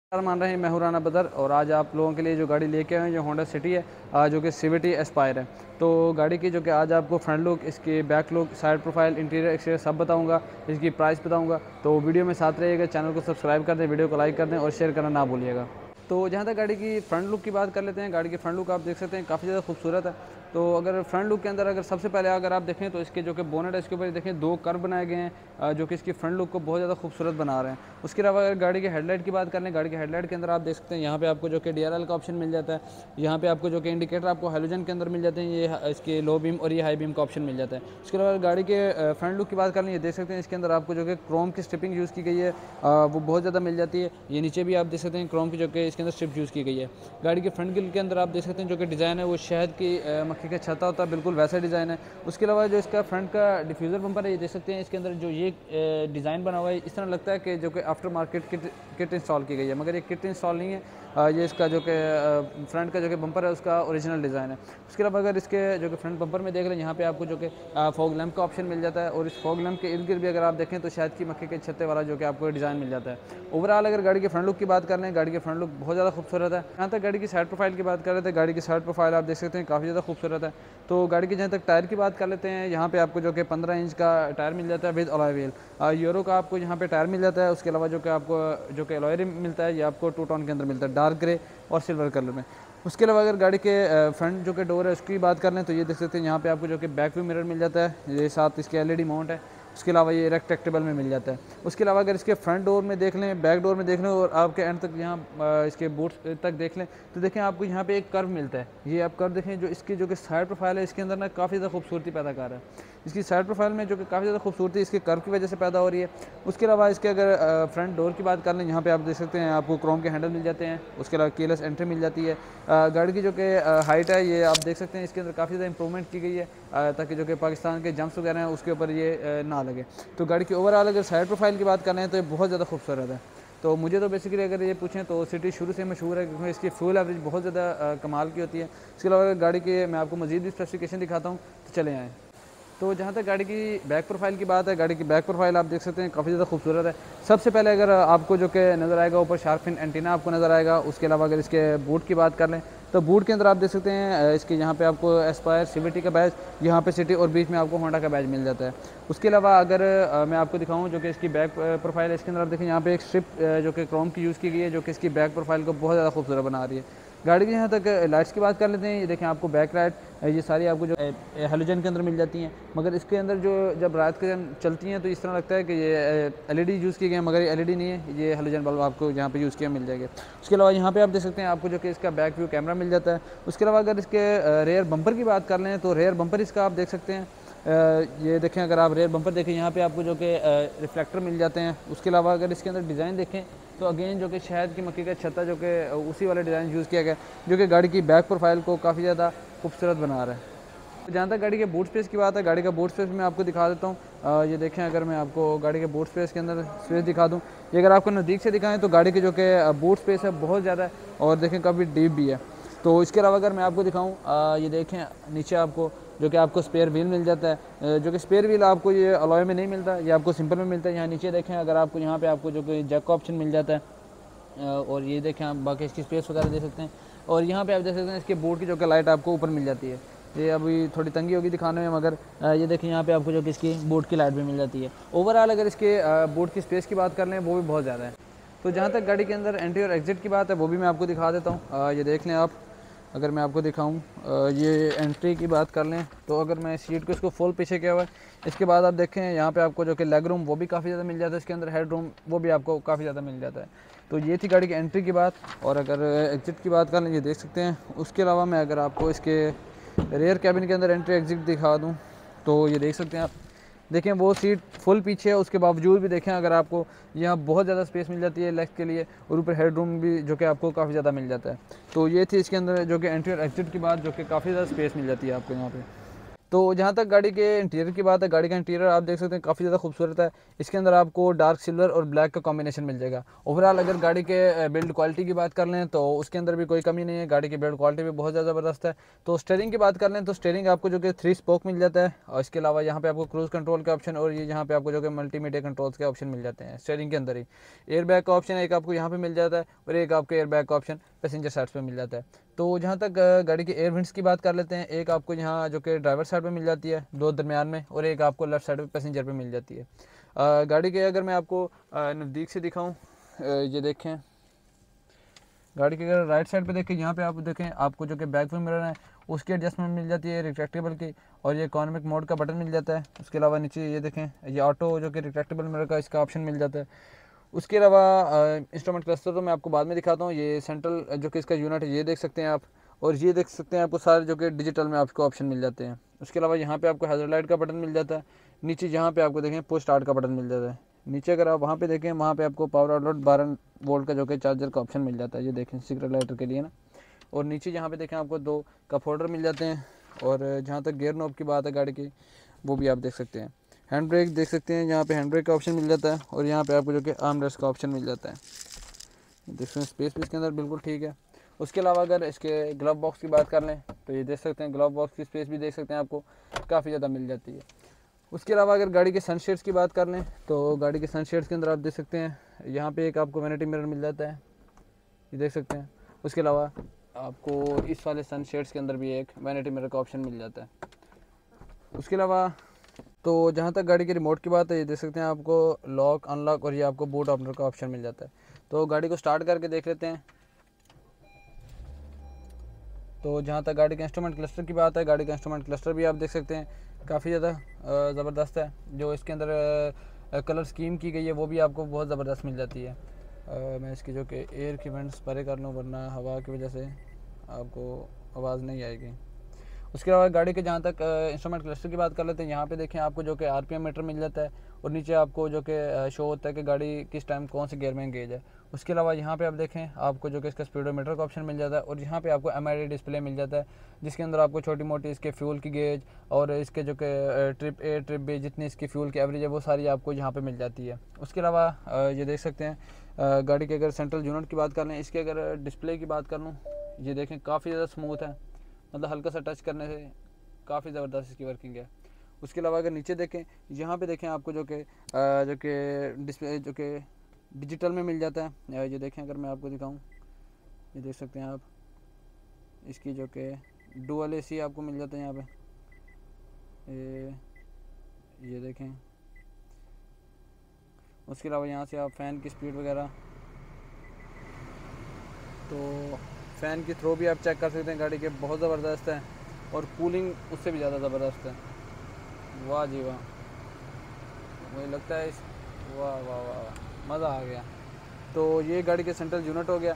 मान रहे हैं, मैं हूं राना बदर और आज आप लोगों के लिए जो गाड़ी लेके आए हैं जो होंडा सिटी है, जो कि सीवीटी एस्पायर है। तो गाड़ी की जो कि आज आपको फ्रंट लुक, इसकी back look, side profile, interior exterior सब बताऊंगा, इसकी प्राइस बताऊंगा। तो वीडियो में साथ रहिएगा, चैनल को सब्सक्राइब कर दें, वीडियो को लाइक कर दें और शेयर करना ना भूलिएगा। तो जहाँ तक गाड़ी की फ्रंट लुक की बात कर लेते हैं, गाड़ी की फ्रंट लुक आप देख सकते हैं काफ़ी ज़्यादा खूबसूरत है। तो अगर फ्रंट लुक के अंदर अगर सबसे पहले अगर आप देखें तो इसके जो कि बोनेट है इसके ऊपर देखें दो कर्व बनाए गए हैं, जो कि इसकी फ्रंट लुक को बहुत ज़्यादा खूबसूरत बना रहे हैं। उसके अलावा अगर गाड़ी के हेडलाइट की बात कर लें, गाड़ी के हेडलाइट के अंदर आप देख सकते हैं यहाँ पे आपको जो कि DRL का ऑप्शन मिल जाता है। यहाँ पे आपको जो कि इंडिकेटर आपको हेलोजन के अंदर मिल जाते हैं, ये इसके लो बीम और ये हाई बीम का ऑप्शन मिल जाता है। उसके अलावा गाड़ी के फ्रंट लुक की बात कर लें, ये देख सकते हैं इसके अंदर आपको जो कि क्रोम की स्ट्रिपिंग यूज़ की गई है, वो बहुत ज़्यादा मिल जाती है। ये नीचे भी आप देख सकते हैं क्रोम की जो कि इसके अंदर स्ट्रिप यूज़ की गई है। गाड़ी के फ्रंट ग्रिल के अंदर आप देख सकते हैं जो कि डिज़ाइन है वो शहद की मक्खी का छत्ता होता है, बिल्कुल वैसा डिज़ाइन है। उसके अलावा जो इसका फ्रंट का डिफ्यूज़र बम्पर है, ये देख सकते हैं इसके अंदर जो ये डिज़ाइन बना हुआ है, इस तरह लगता है कि जो कि आफ्टर मार्केट किट इंस्टॉल की गई है, मगर ये किट इंस्टॉल नहीं है। ये इसका जो कि फ्रंट का जो कि बम्पर है उसका ओरिजिनल डिज़ाइन है। उसके अलावा अगर इसके जो कि फ्रंट बम्पर में देख लें, यहाँ पे आपको जो कि फॉग लैम्प का ऑप्शन मिल जाता है और इस फॉग लैम्प के इर्द गिर्द भी अगर आप देखें तो शहद की मक्खी के छत्ते वाला जो कि आपको डिज़ाइन मिल जाता है। ओवरऑल अगर गाड़ी के फ्रंट लुक की बात कर लें, गाड़ी के फ्रंट लुक बहुत ज़्यादा खूबसूरत है। यहाँ तक गाड़ी की साइड प्रोफाइल की बात कर रहे थे, गाड़ी की साइड प्रोफाइल आप देख सकते हैं काफ़ी ज़्यादा खूबसूरत है। तो गाड़ी की जहाँ तक टायर की बात कर लेते हैं, यहाँ पे आपको जो कि 15 इंच का टायर मिल जाता है विद अलॉय व्हील। यूरो का आपको यहाँ पे टायर मिल जाता है। उसके अलावा जो कि आपको जो कि अलॉय रिम मिलता है, ये आपको टू टोन के अंदर मिलता है, डार्क ग्रे और सिल्वर कलर में। उसके अलावा अगर गाड़ी के फ्रंट जो कि डोर है उसकी बात कर लें तो ये देख सकते हैं यहाँ पे आपको जो कि बैक व्यू मिरर मिल जाता है, ये साथ इसके LED माउंट है। उसके अलावा ये रेक्टेक्टेबल में मिल जाता है। उसके अलावा अगर इसके फ्रंट डोर में देख लें, बैक डोर में देख लें और आपके एंड तक यहाँ इसके बूट तक देख लें तो देखें आपको यहाँ पे एक कर्व मिलता है। ये आप कर्व देखें, जो इसकी जो कि साइड प्रोफाइल है इसके अंदर ना काफ़ी ज़्यादा खूबसूरती पैदा कर रहा है। इसकी साइड प्रोफाइल में जो कि काफ़ी ज़्यादा खूबसूरती इसके कर्व की वजह से पैदा हो रही है। उसके अलावा इसके अगर फ्रंट डोर की बात कर लें, यहाँ पे आप देख सकते हैं आपको क्रोम के हैंडल मिल जाते हैं। उसके अलावा कीलेस एंट्री मिल जाती है। गाड़ी की जो कि हाइट है ये आप देख सकते हैं इसके अंदर काफ़ी ज़्यादा इंप्रूवमेंट की गई है, ताकि जो कि पाकिस्तान के जंप्स वगैरह हैं उसके ऊपर ये ना लगे। तो गाड़ी की ओवरऑल अगर साइड प्रोफाइल की बात कर रहे हैं तो ये बहुत ज़्यादा खूबसूरत है। तो मुझे तो बेसिकली अगर ये पूछें तो सिटी शुरू से मशहूर है क्योंकि इसकी फ्यूल एवरेज बहुत ज़्यादा कमाल की होती है। इसके अलावा अगर गाड़ी के मैं आपको मज़ीद भी स्पेसिफिकेशन दिखाता हूँ तो चले आएँ। तो जहाँ तक गाड़ी की बैक प्रोफाइल की बात है, गाड़ी की बैक प्रोफाइल आप देख सकते हैं काफ़ी ज़्यादा खूबसूरत है। सबसे पहले अगर आपको जो कि नज़र आएगा ऊपर शार्क फिन एंटीना आपको नज़र आएगा। उसके अलावा अगर इसके बूट की बात कर लें तो बूट के अंदर आप देख सकते हैं इसके यहाँ पे आपको एस्पायर सीवीटी का बैज, यहाँ पे सिटी और बीच में आपको होंडा का बैज मिल जाता है। उसके अलावा अगर मैं आपको दिखाऊँ जो कि इसकी बैक प्रोफाइल है, इसके अंदर आप देखें यहाँ पे एक स्ट्रिप जो कि क्रोम की यूज़ की गई है, जो कि इसकी बैक प्रोफाइल को बहुत ज़्यादा खूबसूरत बना रही है। गाड़ी की यहाँ तक लाइट्स की बात कर लेते हैं, ये देखें आपको बैक लाइट ये सारी आपको जो हेलोजन के अंदर मिल जाती हैं, मगर इसके अंदर जो जब रात के टाइम चलती हैं तो इस तरह लगता है कि ये LED यूज़ की गई है, मगर ये LED नहीं है, ये हेलोजन बल्ब आपको यहाँ पे यूज़ किया मिल जाएगा। उसके अलावा यहाँ पे आप देख सकते हैं आपको जो कि इसका बैक व्यू कैमरा मिल जाता है। उसके अलावा अगर इसके रेयर बम्पर की बात कर लें तो रेयर बम्पर इसका आप देख सकते हैं, ये देखें अगर आप रेयर बम्पर देखें यहाँ पे आपको जो कि रिफ्लेक्टर मिल जाते हैं। उसके अलावा अगर इसके अंदर डिज़ाइन देखें तो अगेन जो कि शहद की मक्खी का छत्ता जो कि उसी वाला डिज़ाइन यूज़ किया गया, जो कि गाड़ी की बैक प्रोफाइल को काफ़ी ज़्यादा खूबसूरत बना रहा है। जहाँ तक गाड़ी के बूट स्पेस की बात है, गाड़ी का बूट स्पेस मैं आपको दिखा देता हूँ। ये देखें अगर मैं आपको गाड़ी के बूट स्पेस के अंदर स्पेस दिखा दूँ, ये अगर आपको नज़दीक से दिखाएं तो गाड़ी की जो कि बूट स्पेस है बहुत ज़्यादा है और देखें काफ़ी डीप भी है। तो इसके अलावा अगर मैं आपको दिखाऊँ, ये देखें नीचे आपको जो कि आपको स्पेयर व्हील मिल जाता है, जो कि स्पेयर व्हील आपको ये अलॉय में नहीं मिलता, ये आपको सिंपल में मिलता है। यहाँ नीचे देखें अगर आपको यहाँ पे आपको जो कि जैक का ऑप्शन मिल जाता है और ये देखें आप बाकी इसकी स्पेस वगैरह दे सकते हैं। और यहाँ पे आप देख सकते हैं इसके बोर्ड की जो कि लाइट आपको ऊपर मिल जाती है। ये अभी थोड़ी तंगी होगी दिखाने में, मगर ये देखें यहाँ पे आपको जो कि इसकी बोर्ड की लाइट भी मिल जाती है। ओवरऑल अगर इसके बोर्ड की स्पेस की बात कर लें वो भी बहुत ज़्यादा है। तो जहाँ तक गाड़ी के अंदर एंट्री और एग्जिट की बात है वो भी मैं आपको दिखा देता हूँ। ये देख लें आप, अगर मैं आपको दिखाऊं, ये एंट्री की बात कर लें तो अगर मैं सीट को इसको फुल पीछे किया हुआ है, इसके बाद आप देखें यहाँ पे आपको जो कि लेग रूम वो भी काफ़ी ज़्यादा मिल जाता है, इसके अंदर हेड रूम वो भी आपको काफ़ी ज़्यादा मिल जाता है। तो ये थी गाड़ी की एंट्री की बात। और अगर एग्जिट की बात कर लें, ये देख सकते हैं। उसके अलावा मैं अगर आपको इसके रेयर कैबिन के अंदर एंट्री एग्जिट दिखा दूँ तो ये देख सकते हैं आप, देखें वो सीट फुल पीछे है, उसके बावजूद भी देखें अगर आपको यहाँ बहुत ज़्यादा स्पेस मिल जाती है लेग्स के लिए और ऊपर हेड रूम भी जो कि आपको काफ़ी ज़्यादा मिल जाता है। तो ये थी इसके अंदर जो कि एंट्री और एग्जिट की बात, जो कि काफ़ी ज़्यादा स्पेस मिल जाती है आपको यहाँ पे। तो जहाँ तक गाड़ी के इंटीरियर की बात है, गाड़ी का इंटीरियर आप देख सकते हैं काफ़ी ज़्यादा खूबसूरत है। इसके अंदर आपको डार्क सिल्वर और ब्लैक का कॉम्बिनेशन मिल जाएगा। ओवरऑल अगर गाड़ी के बिल्ड क्वालिटी की बात कर लें तो उसके अंदर भी कोई कमी नहीं है, गाड़ी की बिल्ड क्वालिटी भी बहुत ज़्यादा ज़बरदस्त है। तो स्टीयरिंग की बात कर लें तो स्टीयरिंग आपको जो कि 3 स्पोक मिल जाता है, और इसके अलावा यहाँ पे आपको क्रूज़ कंट्रोल का ऑप्शन और ये यहाँ पे आपको जो कि मल्टीमीडिया कंट्रोल्स के ऑप्शन मिल जाते हैं स्टीयरिंग के अंदर ही। एयर बैग का ऑप्शन एक आपको यहाँ पे मिल जाता है और एक आपको एयर बैग का ऑप्शन पैसेंजर साइड पे मिल जाता है। तो जहाँ तक गाड़ी के एयर विंड्स की बात कर लेते हैं, एक आपको यहाँ जो कि ड्राइवर साइड पे मिल जाती है, दो दरमियान में, और एक आपको लेफ्ट साइड पे पैसेंजर पे मिल जाती है। गाड़ी के अगर मैं आपको नज़दीक से दिखाऊं, ये देखें गाड़ी के अगर राइट साइड पे देखें, यहाँ पे आप देखें आपको जो कि बैक व्यू मिरर है उसकी एडजस्टमेंट मिल जाती है रिट्रैक्टेबल की, और ये इकोनॉमिक मोड का बटन मिल जाता है। उसके अलावा नीचे ये देखें ये ऑटो जो कि रिट्रैक्टेबल मिरर का इसका ऑप्शन मिल जाता है। उसके अलावा इंस्ट्रूमेंट क्लस्टर तो मैं आपको बाद में दिखाता हूँ। ये सेंट्रल जो कि इसका यूनिट है ये देख सकते हैं आप, और ये देख सकते हैं आपको सारे जो कि डिजिटल में आपको ऑप्शन मिल जाते हैं। उसके अलावा यहाँ पे आपको हैज़र्ड लाइट का बटन मिल जाता है। नीचे जहाँ पे आपको देखें पुश स्टार्ट का बटन मिल जाता है। नीचे अगर आप वहाँ पे देखें वहाँ पे आपको पावर आउटलेट 12 वोल्ट का जो कि चार्जर का ऑप्शन मिल जाता है, ये देखें सिगरेट लाइटर के लिए ना। और नीचे जहाँ पे देखें आपको 2 कप होल्डर मिल जाते हैं। और जहाँ तक गियर नॉब की बात है गाड़ी की, वो भी आप देख सकते हैं। हैंड ब्रेक देख सकते हैं, यहाँ पे हैंड ब्रेक का ऑप्शन मिल जाता है, और यहाँ पे आपको जो कि आर्म रेस्ट का ऑप्शन मिल जाता है। देख सकते हैं स्पेस भी इसके अंदर बिल्कुल ठीक है। उसके अलावा अगर इसके ग्लव बॉक्स की बात कर लें तो ये देख सकते हैं ग्लव बॉक्स की स्पेस भी देख सकते हैं आपको काफ़ी ज़्यादा मिल जाती है। उसके अलावा अगर गाड़ी के सनशेड्स की बात कर लें तो गाड़ी के सनशेड्स के अंदर आप देख सकते हैं यहाँ पे एक आपको वैनिटी मिरर मिल जाता है, ये देख सकते हैं। उसके अलावा आपको इस वाले सनशेड्स के अंदर भी एक वैनिटी मिरर का ऑप्शन मिल जाता है। उसके अलावा तो जहाँ तक गाड़ी के रिमोट की बात है, ये देख सकते हैं आपको लॉक अनलॉक और ये आपको बूट ओपनर का ऑप्शन मिल जाता है। तो गाड़ी को स्टार्ट करके देख लेते हैं। तो जहाँ तक गाड़ी के इंस्ट्रूमेंट क्लस्टर की बात है, गाड़ी का इंस्ट्रूमेंट क्लस्टर भी आप देख सकते हैं काफ़ी ज़्यादा ज़बरदस्त है। जो इसके अंदर कलर स्कीम की गई है वो भी आपको बहुत ज़बरदस्त मिल जाती है। मैं इसकी जो कि एयर की वेंट्स परे कर लूँ वरना हवा की वजह से आपको आवाज़ नहीं आएगी। उसके अलावा गाड़ी के जहाँ तक इंस्ट्रूमेंट क्लस्टर की बात कर लेते हैं, यहाँ पे देखें आपको जो कि आरपीएम मीटर मिल जाता है, और नीचे आपको जो कि शो होता है कि गाड़ी किस टाइम कौन से गियर में एंगेज है। उसके अलावा यहाँ पे आप देखें आपको जो कि इसका स्पीडोमीटर का ऑप्शन मिल जाता है, और यहाँ पे आपको एमआईडी डिस्प्ले मिल जाता है जिसके अंदर आपको छोटी मोटी इसके फ्यूल की गेज और इसके जो कि ट्रिप ए ट्रिप बी जितनी इसकी फ्यूल की एवरेज है वो सारी आपको यहाँ पर मिल जाती है। उसके अलावा ये देख सकते हैं गाड़ी के अगर सेंट्रल यूनिट की बात कर लें, इसके अगर डिस्प्ले की बात कर लूँ, ये देखें काफ़ी ज़्यादा स्मूथ है, मतलब हल्का सा टच करने से काफ़ी ज़बरदस्त इसकी वर्किंग है। उसके अलावा अगर नीचे देखें, यहाँ पे देखें आपको जो कि डिस्प्ले जो कि डिजिटल में मिल जाता है। ये देखें अगर मैं आपको दिखाऊं, ये देख सकते हैं आप इसकी जो कि डुअल एसी आपको मिल जाता है यहाँ पे, ये देखें। उसके अलावा यहाँ से आप फ़ैन की स्पीड वगैरह, तो फ़ैन की थ्रो भी आप चेक कर सकते हैं गाड़ी के, बहुत ज़बरदस्त है, और कूलिंग उससे भी ज़्यादा ज़बरदस्त है। वाह जी वाह, मुझे लगता है इस वाह वाह वाह वाह मज़ा आ गया। तो ये गाड़ी के सेंट्रल यूनिट हो गया।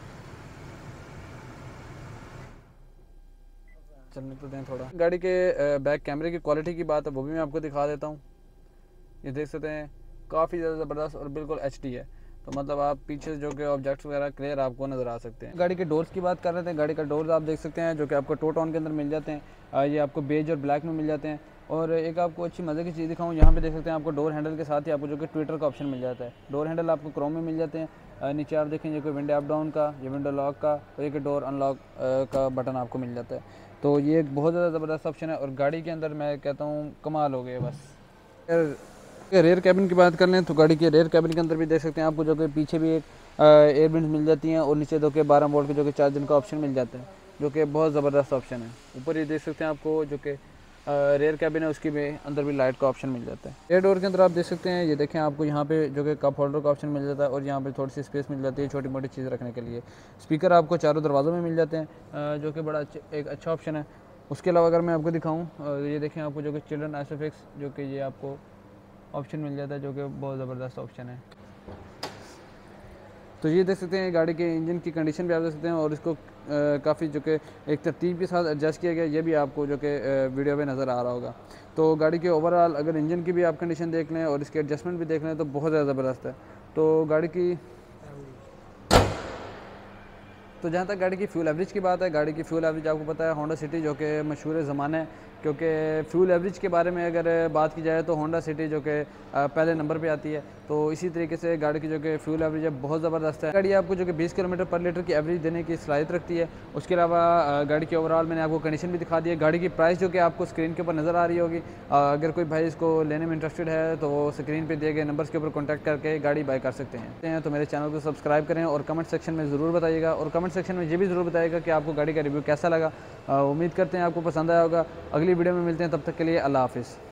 चलने तो दें थोड़ा। गाड़ी के बैक कैमरे की क्वालिटी की बात है वो भी मैं आपको दिखा देता हूँ। ये देख सकते हैं काफ़ी ज़्यादा ज़बरदस्त और बिल्कुल एचडी है, तो मतलब आप पीछे जो कि ऑब्जेक्ट्स वगैरह क्लियर आपको नज़र आ सकते हैं। गाड़ी के डोर्स की बात कर रहे थे, गाड़ी का डोर्स आप देख सकते हैं जो कि आपको टू टोन के अंदर मिल जाते हैं। ये आपको बेज और ब्लैक में मिल जाते हैं। और एक आपको अच्छी मज़े की चीज़ दिखाऊँ, यहाँ पे देख सकते हैं आपको डोर हैंडल के साथ ही आपको जो कि ट्विटर का ऑप्शन मिल जाता है। डोर हैंडल आपको क्रोम में मिल जाते हैं। नीचे आप देखें जो कि विंडो अप डाउन का, ये विंडो लॉक का, और एक डोर अनलॉक का बटन आपको मिल जाता है। तो ये एक बहुत ज़्यादा ज़बरदस्त ऑप्शन है, और गाड़ी के अंदर मैं कहता हूँ कमाल हो गए बस। रेयर कैबिन की बात कर लें तो गाड़ी के रेयर कैबिन के अंदर भी देख सकते हैं आपको जो कि पीछे भी एक एयर विंड्स मिल जाती हैं, और नीचे दो के 12 वोल्ट के जो कि चार्जिंग का ऑप्शन मिल जाता है, जो कि बहुत ज़बरदस्त ऑप्शन है। ऊपर ये देख सकते हैं आपको जो कि रेयर कैबिन है उसकी भी अंदर भी लाइट का ऑप्शन मिल जाता है। रेयर डोर के अंदर आप देख सकते हैं, ये देखें आपको यहाँ पे जो कि कप होल्डर का ऑप्शन मिल जाता है, और यहाँ पे थोड़ी सी स्पेस मिल जाती है छोटी मोटी चीज़ रखने के लिए। स्पीकर आपको चारों दरवाज़ों में मिल जाते हैं, जो कि बड़ा एक अच्छा ऑप्शन है। उसके अलावा अगर मैं आपको दिखाऊँ, ये देखें आपको जो कि चिल्ड्रन आइसोफिक्स जो कि ये आपको ऑप्शन मिल जाता है, जो कि बहुत ज़बरदस्त ऑप्शन है। तो ये देख सकते हैं गाड़ी के इंजन की कंडीशन भी आप देख सकते हैं, और इसको काफ़ी जो कि एक तरतीब के साथ एडजस्ट किया गया, ये भी आपको जो कि वीडियो पे नज़र आ रहा होगा। तो गाड़ी के ओवरऑल अगर इंजन की भी आप कंडीशन देख लें और इसके एडजस्टमेंट भी देख लें तो बहुत ज़्यादा ज़बरदस्त है। तो गाड़ी की जहाँ तक गाड़ी की फ्यूल एवरेज की बात है, गाड़ी की फ्यूल एवरेज आपको पता है होंडा सिटी जो कि मशहूर ज़माना है क्योंकि फ्यूल एवरेज के बारे में अगर बात की जाए तो होंडा सिटी जो कि पहले नंबर पे आती है। तो इसी तरीके से गाड़ी की जो कि फ्यूल एवरेज है बहुत ज़बरदस्त है। गाड़ी आपको जो कि 20 किलोमीटर पर लीटर की एवरेज देने की सलाहियत रखती है। उसके अलावा गाड़ी की ओवरऑल मैंने आपको कंडीशन भी दिखा दी है। गाड़ी की प्राइस जो कि आपको स्क्रीन के ऊपर नज़र आ रही होगी। अगर कोई भाई इसको लेने में इंटरेस्टेड है तो वो स्क्रीन पर दिए गए नंबर्स के ऊपर कॉन्टैक्ट करके गाड़ी बाय कर सकते हैं। तो मेरे चैनल को सब्सक्राइब करें और कमेंट सेक्शन में ज़रूर बताइएगा, और कमेंट सेक्शन में ये भी ज़रूर बताइएगा कि आपको गाड़ी का रिव्यू कैसा लगा। उम्मीद करते हैं आपको पसंद आया होगा। अगली वीडियो में मिलते हैं, तब तक के लिए अल्लाह हाफ़िज़।